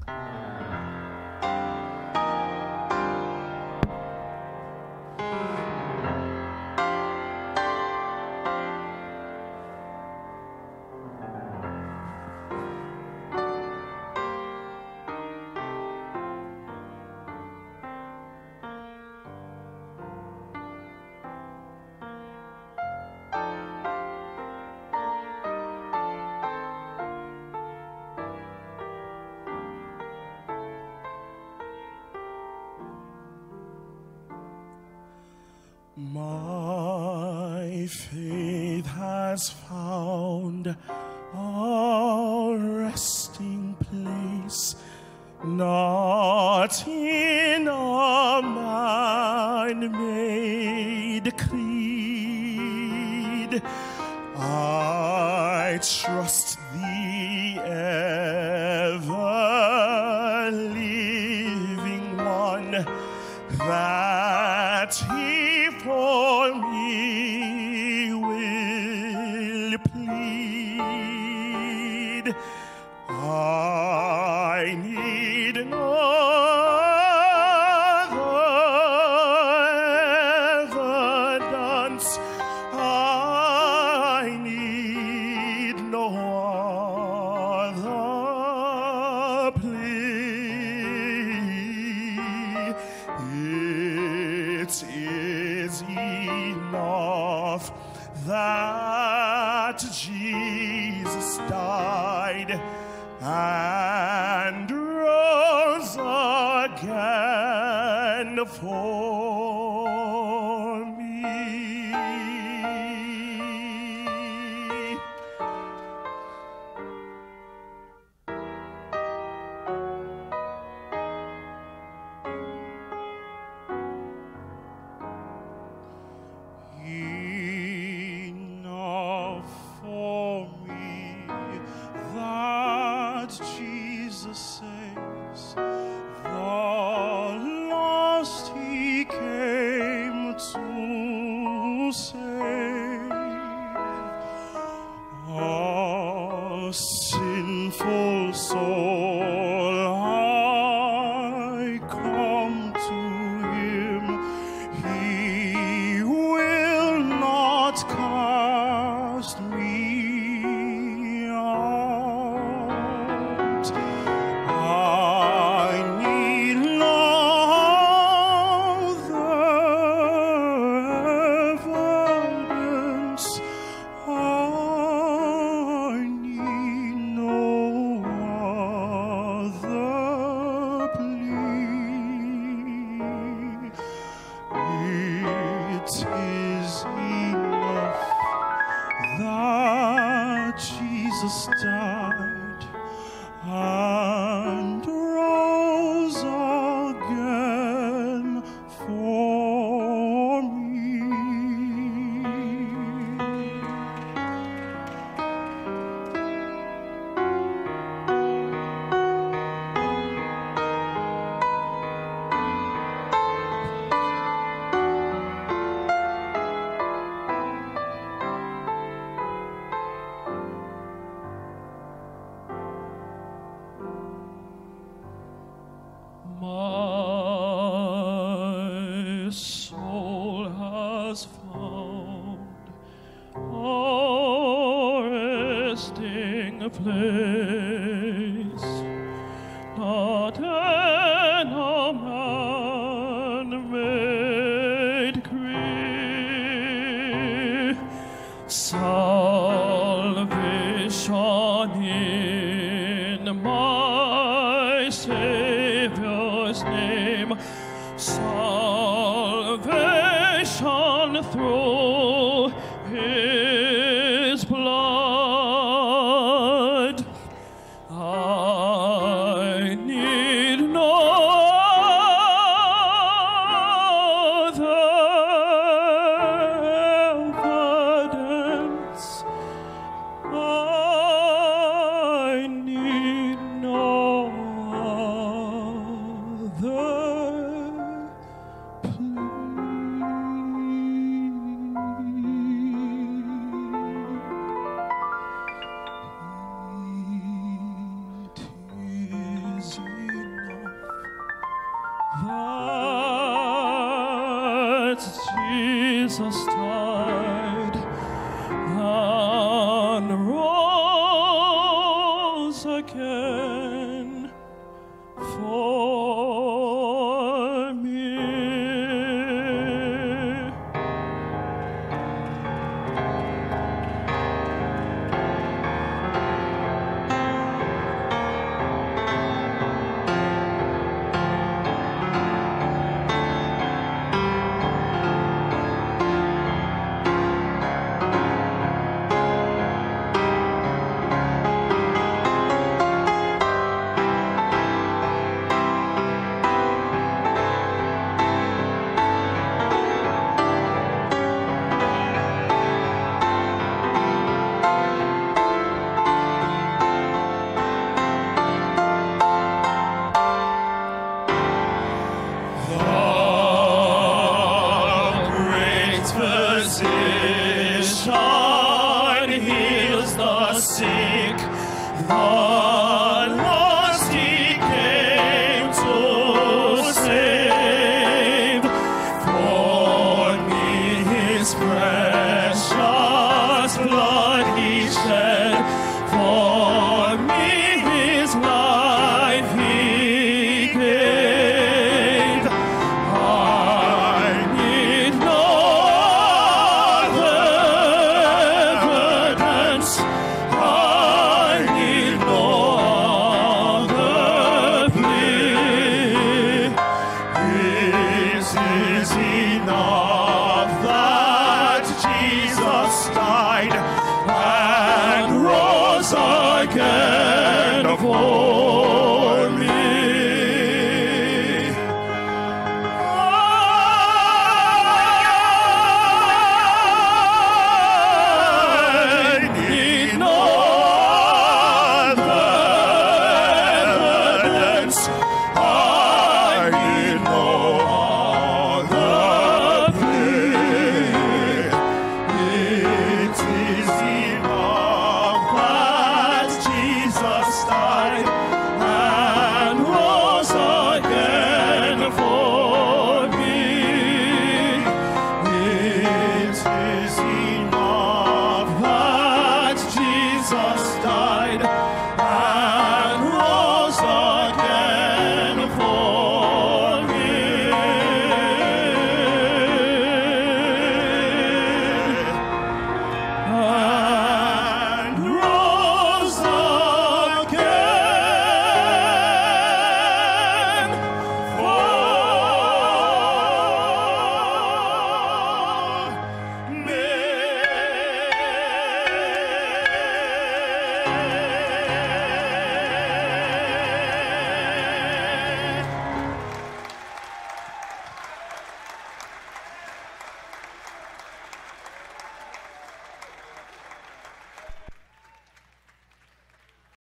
My faith has found a resting place, not in a man-made creed. I trust the ever-living one, that he for me will plead. I need no other evidence. I need no other plea. It is enough that Jesus died and rose again for me. Enough for me that Jesus saves, the lost he came to save. A sinful soul, I come to him. He will not cast me out. I need no evidence. I need no other plea. It is enough that Jesus died and rose again for me. My soul has found a resting place, not in a man-made creed. Salvation in my Savior's name, salvation through his blood. I need no other evidence. I need no other plea. Jesus died and rose again for